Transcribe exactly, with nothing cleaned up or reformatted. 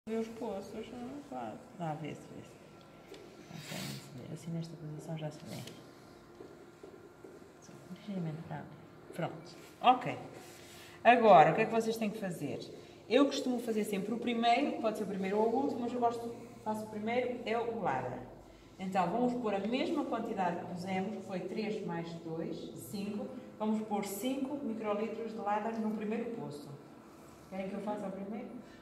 ver os poços, não faz. Ah, vê-se, vê-se. Assim nesta posição já se vê. Ligeiramente bravo. Pronto. Ok. Agora, o que é que vocês têm que fazer? Eu costumo fazer sempre o primeiro, pode ser o primeiro ou o último, mas eu gosto, faço o primeiro, é o ladra. Então, vamos pôr a mesma quantidade que pusemos, que foi três mais dois, cinco. Vamos pôr cinco microlitros de ladra no primeiro poço. Querem que eu faça o primeiro?